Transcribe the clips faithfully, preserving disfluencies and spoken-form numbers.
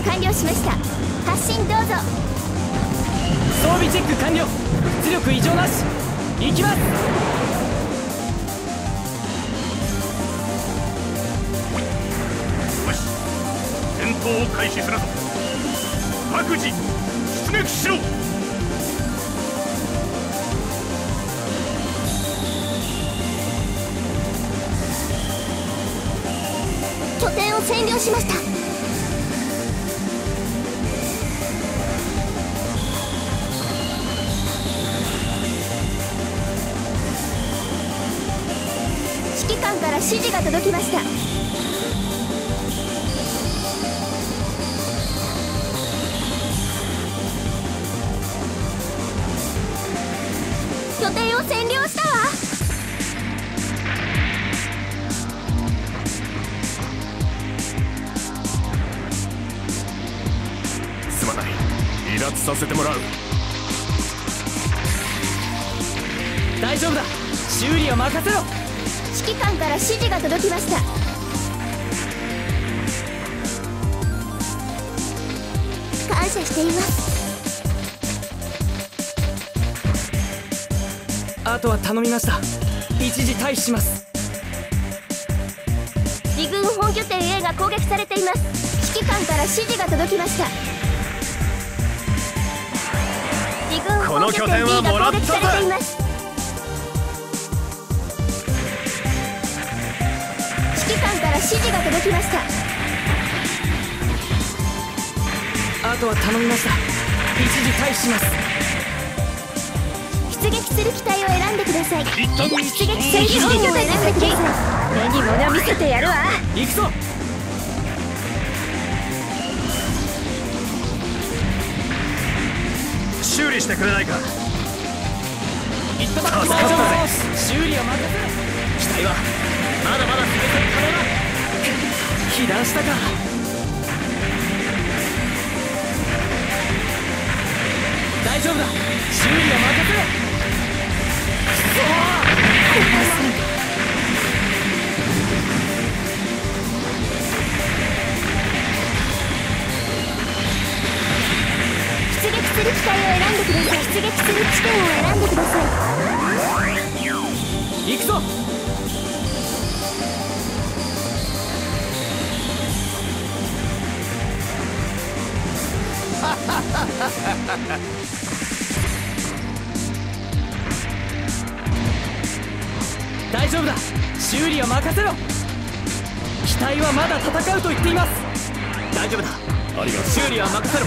完了しました。発進どうぞ。 装備チェック完了。出力異常なし。行きます。 よし、戦闘を開始するぞ。各自出撃しろ。 拠点を占領しました。指揮官から指示が届きました。拠点を占領したわ。 すまない、離脱させてもらう。 大丈夫だ、修理は任せろ。 指揮官から指示が届きました。感謝しています。 あとは頼みました。一時退避します。 離軍本拠点 A が攻撃されています。指揮官から指示が届きました。離軍本拠点 B が攻撃されています。指揮官から指示が届きました。 あとは頼みました。一時退避します。 出撃する機体を選んでください。 一旦出撃する機体を選んでください。目に物見せてやるわ。 行くぞ。 修理してくれないか。 行っただ。大丈夫です。修理は任せろ。機体はまだまだ生産可能だ。被弾したか。大丈夫だ、修理は任せろ。くそー。 出撃する機体を選んでください。出撃する地点を選んでください。 行くぞ。大丈夫だ、修理は任せろ。機体はまだ戦うと言っています。大丈夫だ、ありがとう。修理は任せろ。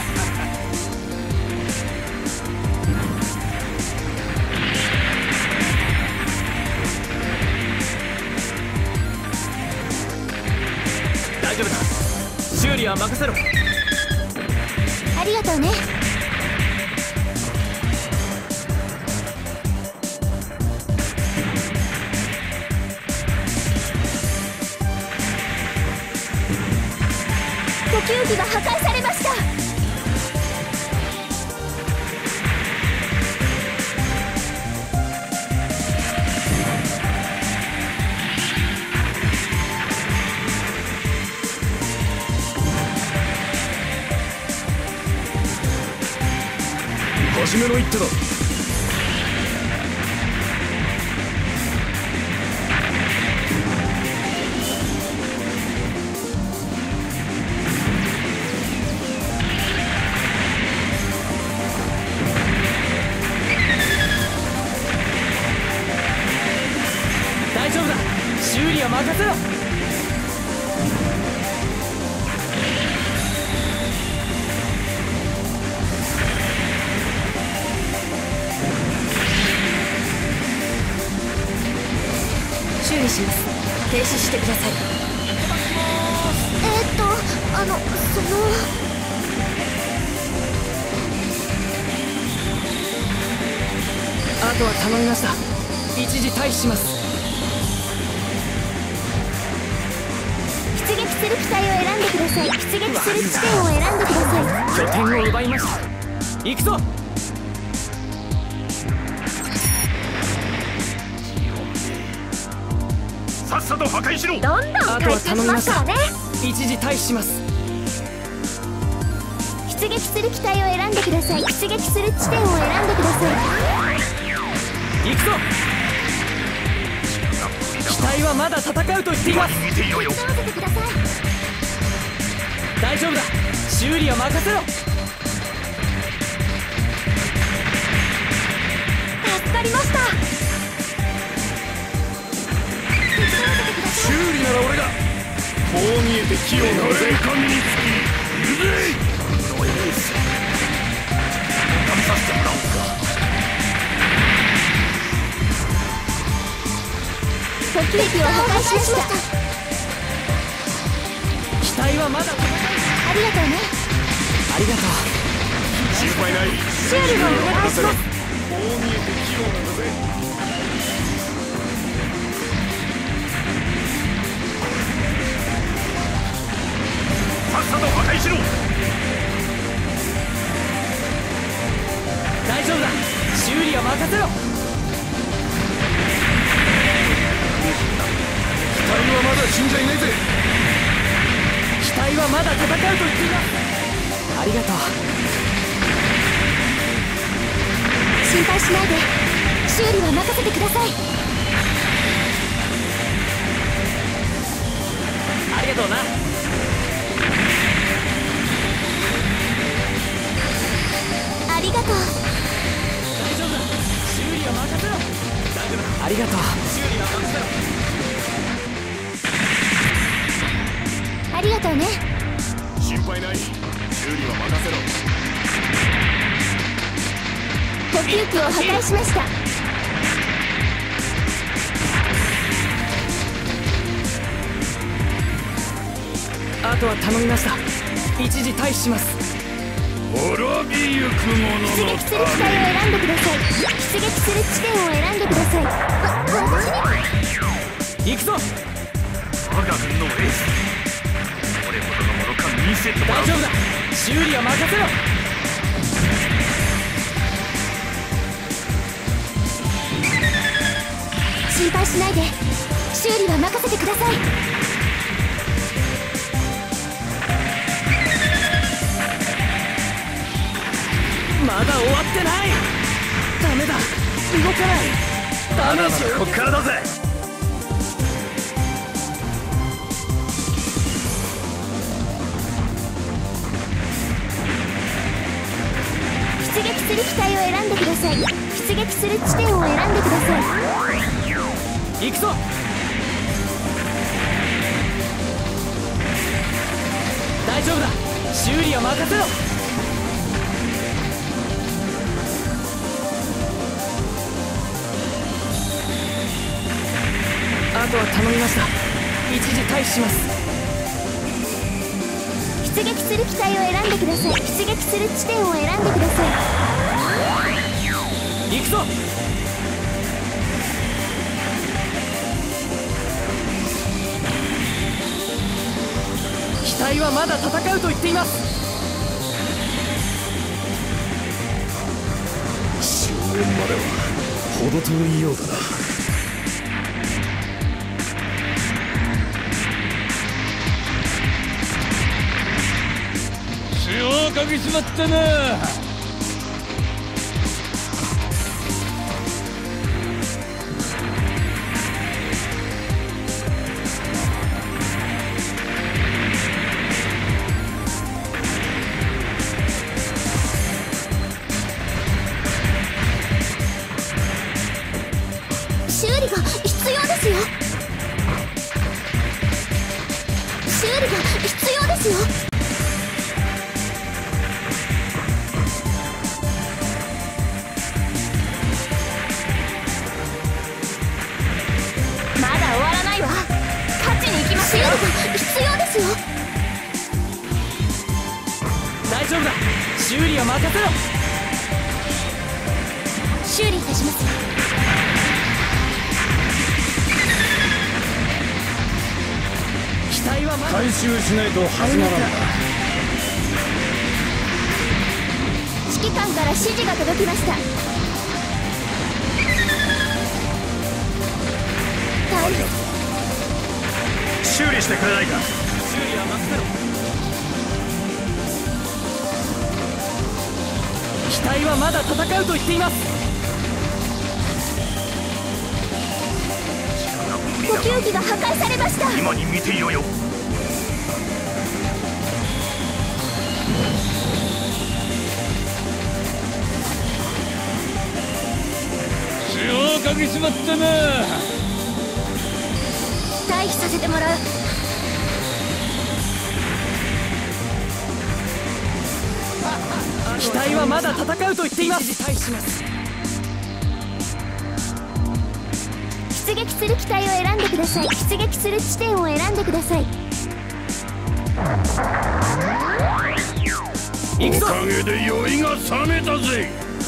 大丈夫だ、修理は任せろ。 ありがとうね。呼吸器が破壊されました。 初めの一手だ。 大丈夫だ、修理は任せろ。 修理します。停止してください。えーっとあのそのあとは頼みました。一時退避します。 出撃する機体を選んでください。出撃する地点を選んでください。 拠点を奪いました。行くぞ。 さっさと破壊しろ。 どんどん回収しますからね。 一時退避します。 出撃する機体を選んでください。出撃する地点を選んでください。 行くぞ。機体はまだ戦うと言っています。 見ていろよ。 通せてください。 大丈夫だ、修理は任せろ。 助かりました。 修理なら俺が。こう見えて器用なので神につきゆずいのエース試させてもらおうか。 突起壁を破壊しました。 機体はまだ。 ありがとうね。 ありがとう。 心配ない。 修理をお願いします。 こう見えて器用なんだぜ。さっさと破壊しろ。 大丈夫だ、修理は任せろ。 機体はまだ死んじゃいないぜ。 機体はまだ戦うと言っています。ありがとう。 心配しないで。修理は任せてください。 ありがとうな。 ありがとう。 大丈夫だ、修理は任せろ。大丈夫だ、ありがとう。修理は任せろ。 ありがとうね。 心配ない。修理は任せろ。 呼吸器を破壊しました。 あとは頼みました。一時退避します。 滅びゆく者の出撃する機体を選んでください。出撃する地点を選んでください。わ、私に行くぞ。 我が軍のエース、どれほどのものか見せてもらう。 大丈夫だ、修理は任せろ。 心配しないで。修理は任せてください。 まだ終わってない。ダメだ、動かない。ダメージをこっからだぜ。 出撃する機体を選んでください。出撃する地点を選んでください。 行くぞ。大丈夫だ、修理は任せろ。あとは頼みました。一時退避します。 出撃する機体を選んでください。出撃する地点を選んでください。 行くぞ。機体はまだ戦うと言っています。 終焉までは程遠いようだな。 塩をかけちまったな。 修理が必要ですよ。修理が必要ですよ。まだ終わらないわ。勝ちに行きますよ。修理が必要ですよ。 大丈夫だ、修理は任せろ。 修理いたします。 機体はまだ。 回収しないと始まらんだ。 指揮官から指示が届きました。大変。 修理してくれないか。 修理は任せろ。 機体はまだ戦うと言っています。 補給機が破壊されました。 今に見ていろよ。 塩をかけしまったな。 退避させてもらう。 機体はまだ戦うと言っています。退避します。 出撃する機体を選んでください。出撃する地点を選んでください。 おかげで酔いが覚めたぜ。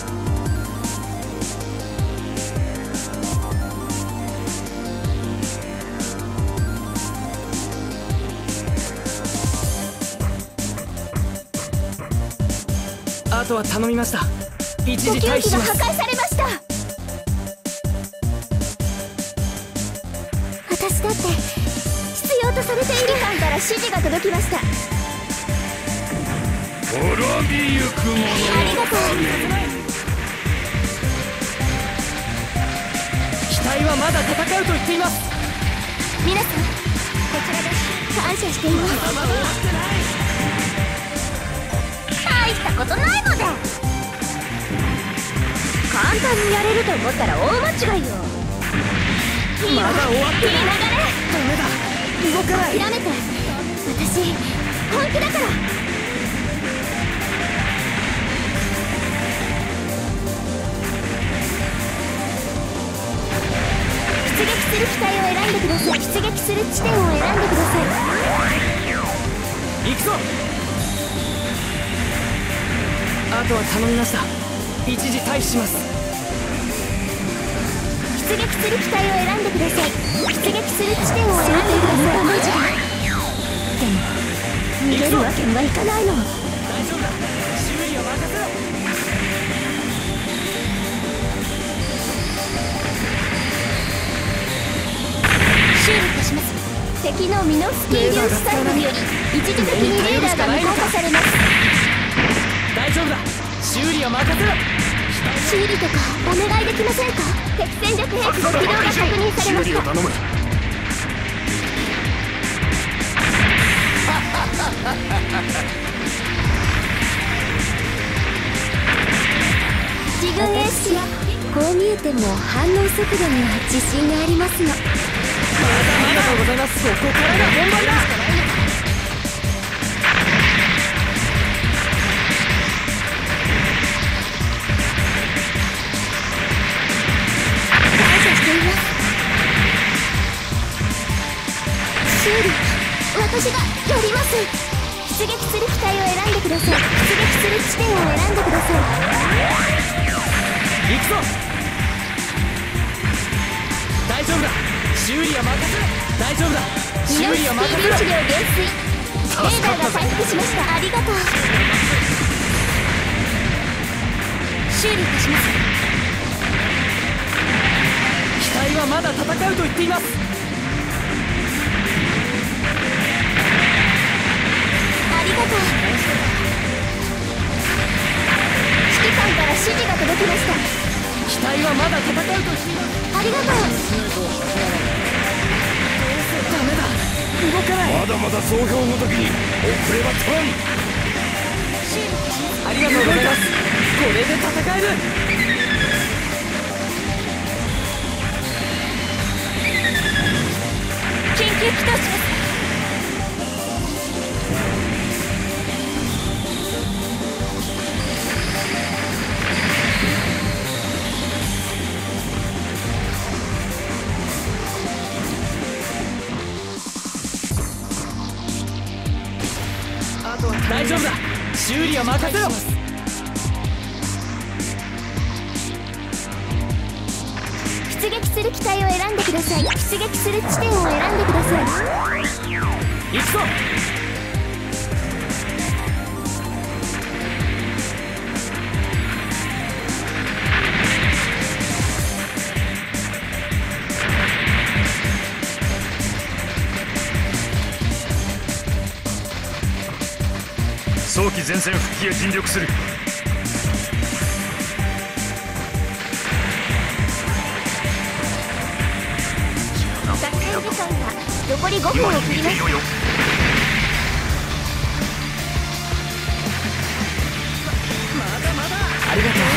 あとは頼みました。一時補給機が退避します。 破壊されました。私だって必要とされている班から指示が届きました。 滅びゆく者のありがとう。 機体はまだ戦うと言っています。 皆さん、こちらです。感謝しています。 まだ終わってない。 大したことないので。簡単にやれると思ったら大間違いよ。いいわ、 まだ終わってない。 いい流れ。 ダメだ、動かない。 諦めて。私本気だから。出撃する機体を選んでください。出撃する地点を選んでください。 行くぞ。あとは頼みました。一時退避します。 出撃する機体を選んでください。出撃する地点を選んでください。でも逃げるわけにはいかないの。 大丈夫だ、修理は任せろ。 修理いたします。敵のミノフスキー粒子サイフにより一時的にレーダーが無効化されます。 大丈夫だ、修理は任せろ。 修理とかお願いできませんか。敵戦略兵器の起動が確認されま修した。 理を頼む。 自軍エースはこう見えても反応速度には自信がありますの。 ありがとうございます。ここからが本番だ。 感謝しています。修理私がやります。出撃する機体を選んでください。出撃する地点を選んでください。 行くぞ。大丈夫だ、修理は任せろ。大丈夫だ、 ミノフスキ修理は任ーせろ。 粒子量減衰。レーダーが回復しました。ありがとう。修理いたします。 機体はまだ戦うと言っています。 ありがとう。指揮官から指示が届きました。 機体はまだ戦うと言っています。 ありがとう。 ダメだ、動かない。 まだまだ総評の時に遅れは取らん。 ありがとうございます。これで戦える。 緊急起動します。 大丈夫だ、修理は任せろ。 出撃する機体を選んでください。出撃する地点を選んでください。 行くぞ。 早期前線復帰へ尽力する。 時間が残りごふんを切りました。 ありがとう。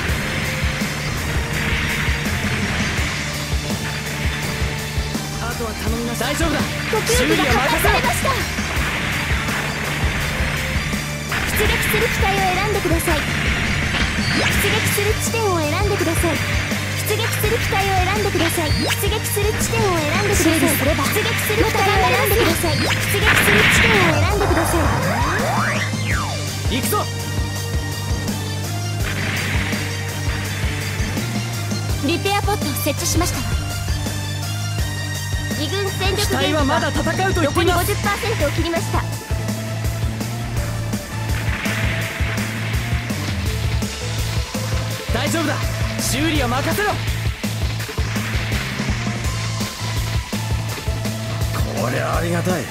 あとは頼みます。大丈夫だ。 呼吸器が破壊されました。出撃する機体を選んでください。出撃する地点を選んでください。出撃する機体を選んでください。出撃する地点を選んでください。出撃する機体を選んでください。出撃する地点を選んでください。 行くぞ。 リペアポットを設置しましたわ。自軍戦力機体はまだ戦うと言って残りいます。 ごじゅっパーセント を切りました。 大丈夫だ。修理は任せろ。こりゃありがたい。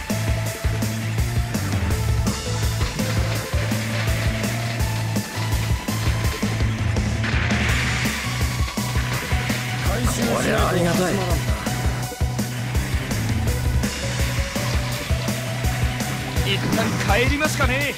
こりゃありがたい。 一旦帰りますかね。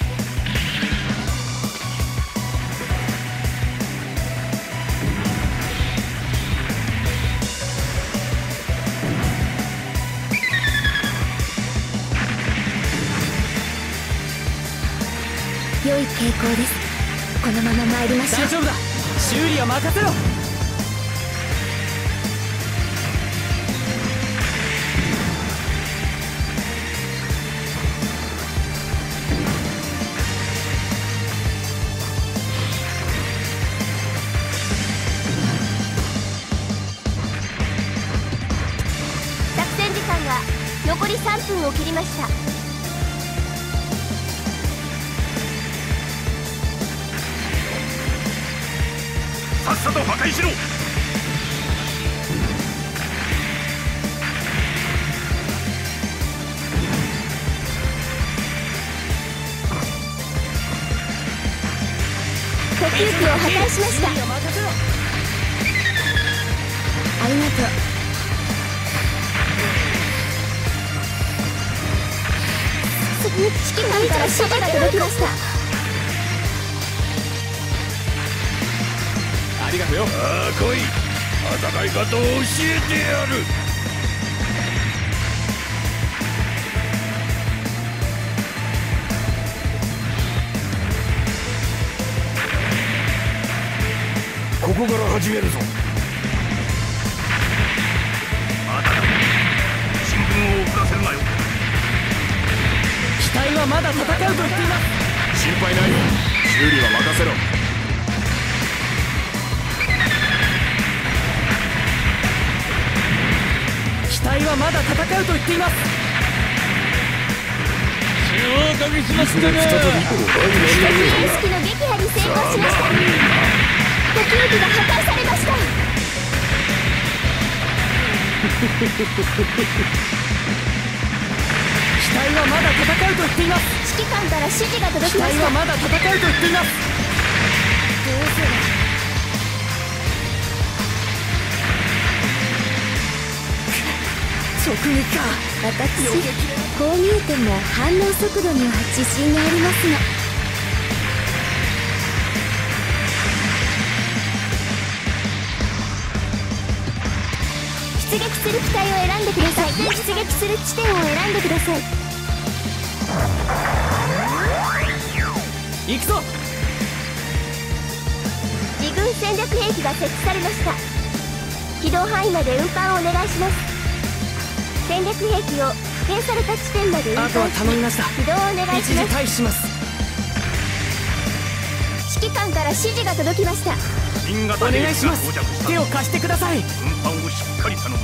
良い傾向です。このまま参りましょう。 大丈夫だ。修理は任せろ。 作戦時間が残りさんぷんを切りました。 さっさと破壊しろ。 呼吸器を破壊しました。ありがとう。指揮官から指示が届きました。 ありがとうよ。 ああ来い。戦い方を教えてやる。ここから始めるぞ。まだだ。新聞を遅らせるなよ。 機体はまだ戦うと言っています。 心配ないよ。修理は任せろ。 機体はまだ戦うと言っています。 おかげしましたが、 敵兵式の撃破に成功しました。呼吸器が破壊されました。 機体はまだ戦うと言っています。 指揮官から指示が届機きました。 体はまだ戦うと言っています。 どうする。 直撃か。 私こう見えても反応速度には自信がありますが、出撃する機体を選んでください。出撃する地点を選んでください。 行くぞ。 自軍戦略兵器が設置されました。軌道範囲まで運搬をお願いします。戦略兵器を派遣された地点まで運搬あとは頼みました。 起動をお願い一時します。 退避します。 指揮官から指示が届きました。 新お型兵器が願いします。 到着した。 手を貸してください。 運搬をしっかり頼むぞ。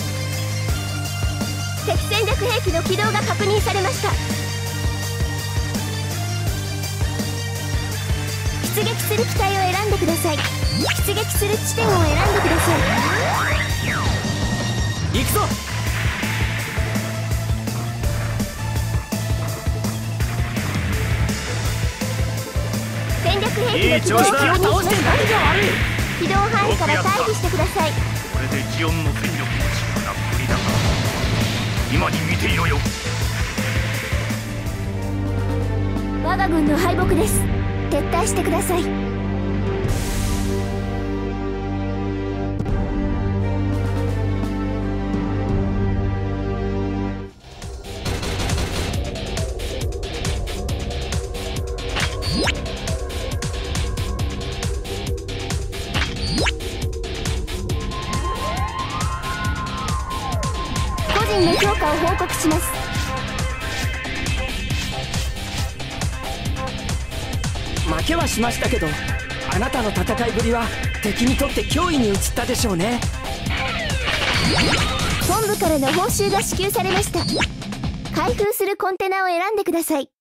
敵戦略兵器の起動が確認されました。出撃する機体を選んでください。出撃する地点を選んでください。 行くぞ。 戦略兵器の起動を確認しました。 何が悪い。 起動範囲から退避してください。 これでジオンの戦力の力が振りだ。 今に見ていろよ。 我が軍の敗北です。撤退してください。個人の評価を報告します。 負けはしましたけど、あなたの戦いぶりは敵にとって脅威に移ったでしょうね。 本部からの報酬が支給されました。開封するコンテナを選んでください。